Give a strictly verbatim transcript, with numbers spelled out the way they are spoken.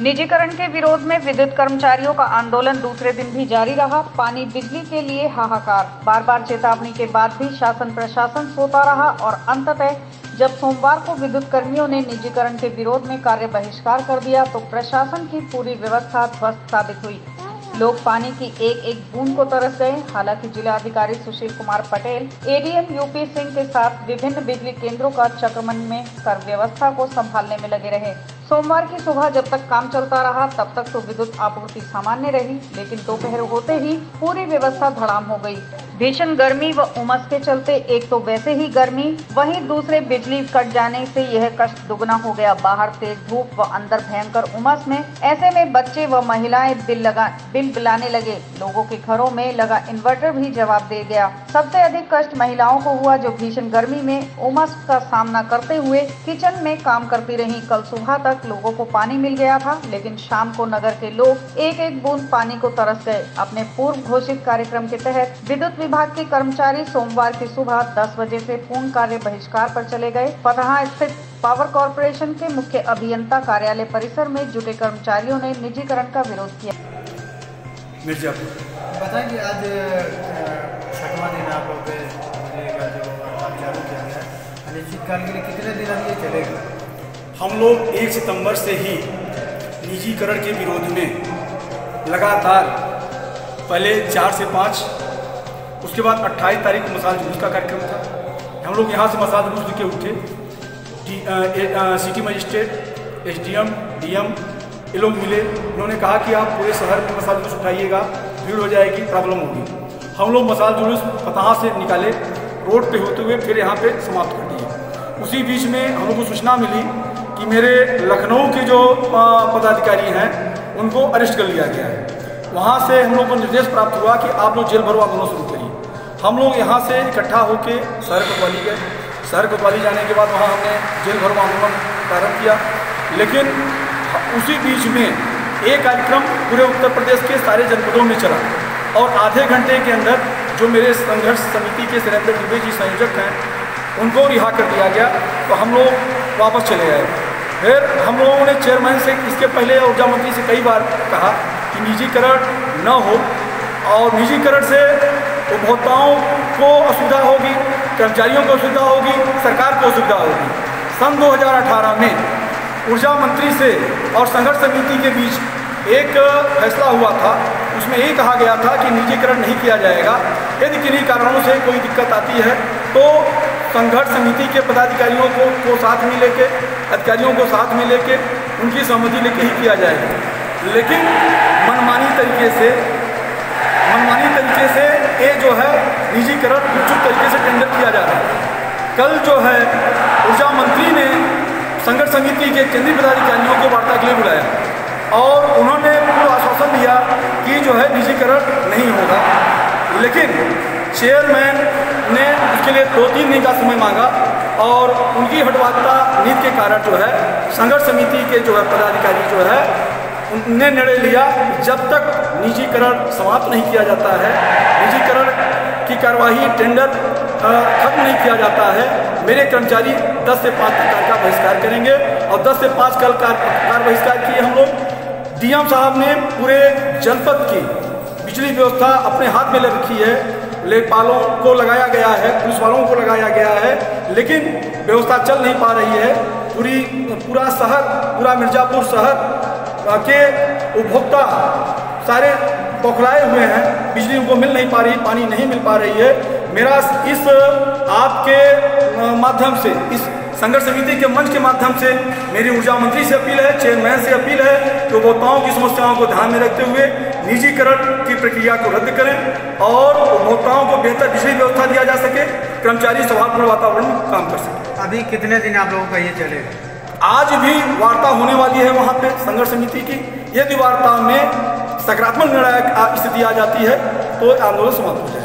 निजीकरण के विरोध में विद्युत कर्मचारियों का आंदोलन दूसरे दिन भी जारी रहा। पानी बिजली के लिए हाहाकार। बार बार चेतावनी के बाद भी शासन प्रशासन सोता रहा और अंततः जब सोमवार को विद्युत कर्मियों ने निजीकरण के विरोध में कार्य बहिष्कार कर दिया तो प्रशासन की पूरी व्यवस्था ध्वस्त साबित हुई। लोग पानी की एक एक बूंद को तरस गए। हालांकि जिला अधिकारी सुशील कुमार पटेल एडीएम यूपी सिंह के साथ विभिन्न बिजली केंद्रों का चक्रमंड में कर व्यवस्था को संभालने में लगे रहे। सोमवार की सुबह जब तक काम चलता रहा तब तक तो विद्युत आपूर्ति सामान्य रही, लेकिन दोपहर होते ही पूरी व्यवस्था धड़ाम हो गई। भीषण गर्मी व उमस के चलते एक तो वैसे ही गर्मी, वहीं दूसरे बिजली कट जाने से यह कष्ट दुगना हो गया। बाहर तेज धूप व अंदर भयंकर उमस में ऐसे में बच्चे व महिलाएं बिल लगा बिल बिलाने लगे। लोगों के घरों में लगा इन्वर्टर भी जवाब दे गया। सबसे अधिक कष्ट महिलाओं को हुआ जो भीषण गर्मी में उमस का सामना करते हुए किचन में काम करती रही। कल सुबह तक लोगों को पानी मिल गया था, लेकिन शाम को नगर के लोग एक एक बूंद पानी को तरस गए। अपने पूर्व घोषित कार्यक्रम के तहत विद्युत विभाग के कर्मचारी सोमवार की सुबह दस बजे से पूर्ण कार्य बहिष्कार पर चले गए। फतहा स्थित पावर कॉर्पोरेशन के मुख्य अभियंता कार्यालय परिसर में जुटे कर्मचारियों ने निजीकरण का विरोध किया। मिर्जापुर बताएंगे, आज छठवां दिन आप लोग का जो काम चालू किया गया है, अनिश्चितकाल के लिए कितने दिन ये चलेगा? हम लोग एक सितंबर से ही निजीकरण के विरोध में लगातार पहले चार से पाँच, उसके बाद अट्ठाईस तारीख को मसाल जुलूस का कार्यक्रम था। हम लोग यहाँ से मसाल जुलूस के उठे। सिटी मजिस्ट्रेट, एसडीएम, डीएम ये लोग मिले। उन्होंने कहा कि आप पूरे शहर में मसाल जुलूस उठाइएगा, भीड़ हो जाएगी, प्रॉब्लम होगी। हम लोग मसाल जुलूस फतहा से निकाले, रोड पे होते हुए फिर यहाँ पे समाप्त कर दिए। उसी बीच में हम लोग को सूचना मिली कि मेरे लखनऊ के जो पदाधिकारी हैं उनको अरेस्ट कर लिया गया है। वहाँ से हम लोग को निर्देश प्राप्त हुआ कि आप लोग जेल भरो आंदोलन शुरू करिए। हम लोग यहाँ से इकट्ठा होकर शहर कोतवाली गए। शहर कोतवाली जाने के बाद वहाँ हमने जेल भरो आंदोलन प्रारंभ किया। लेकिन उसी बीच में एक कार्यक्रम पूरे उत्तर प्रदेश के सारे जनपदों में चला और आधे घंटे के अंदर जो मेरे संघर्ष समिति के सुरेंद्र दुबे जी संयोजक हैं उनको रिहा कर दिया गया। तो हम लोग वापस चले आए। फिर हम लोगों ने चेयरमैन से इसके पहले ऊर्जा मंत्री से कई बार कहा कि निजीकरण न हो, और निजीकरण से उपभोक्ताओं को असुविधा होगी, कर्मचारियों को असुविधा होगी, सरकार को असुविधा होगी। सन दो हज़ार अठारह में ऊर्जा मंत्री से और संघर्ष समिति के बीच एक फैसला हुआ था। उसमें ये कहा गया था कि निजीकरण नहीं किया जाएगा। यदि किन्हीं कारणों से कोई दिक्कत आती है तो संघर्ष समिति के पदाधिकारियों को, को साथ में लेके, अधिकारियों को साथ में लेके उनकी सहमति लेके ही किया जाएगा। लेकिन मनमानी तरीके से मनमानी तरीके से ये जो है निजीकरण उचित तरीके से टेंडर किया जा रहा है। कल जो है ऊर्जा मंत्री ने संघर्ष समिति के केंद्रीय पदाधिकारियों को वार्ता के लिए बुलाया और उन्होंने पूरा आश्वासन दिया कि जो है निजीकरण नहीं होगा। लेकिन चेयरमैन ने उसके लिए दो तीन दिन का समय मांगा और उनकी हटवाता नीति के कारण जो है संघर्ष समिति के जो है पदाधिकारी जो है उन्होंने निर्णय लिया जब तक निजीकरण समाप्त नहीं किया जाता है, निजीकरण की कार्यवाही टेंडर खत्म नहीं किया जाता है, मेरे कर्मचारी दस से पाँच तक कार्य का बहिष्कार करेंगे। और दस से पाँच कल कार्य बहिष्कार किए हम लोग। डीएम साहब ने पूरे जनपद की बिजली व्यवस्था अपने हाथ में ले रखी है। लेखपालों को लगाया गया है, पुलिस वालों को लगाया गया है, लेकिन व्यवस्था चल नहीं पा रही है। पूरी पूरा शहर, पूरा मिर्जापुर शहर के उपभोक्ता सारे बौखलाए हुए हैं। बिजली उनको मिल नहीं पा रही, पानी नहीं मिल पा रही है। मेरा इस आपके माध्यम से, इस संघर्ष समिति के मंच के माध्यम से मेरी ऊर्जा मंत्री से अपील है, चेयरमैन से अपील है कि उपभोक्ताओं की समस्याओं को ध्यान में रखते हुए निजीकरण की प्रक्रिया को रद्द करें और उपभोक्ताओं को बेहतर बिजली व्यवस्था दिया जा सके, कर्मचारी सौहार्दपूर्ण वातावरण में काम कर सके। अभी कितने दिन आप लोगों का ये चलेगा? आज भी वार्ता होने वाली है वहाँ पे संघर्ष समिति की। यदि वार्ता में सकारात्मक निर्णय स्थिति आ जाती है तो आंदोलन समाप्त हो जाएगा।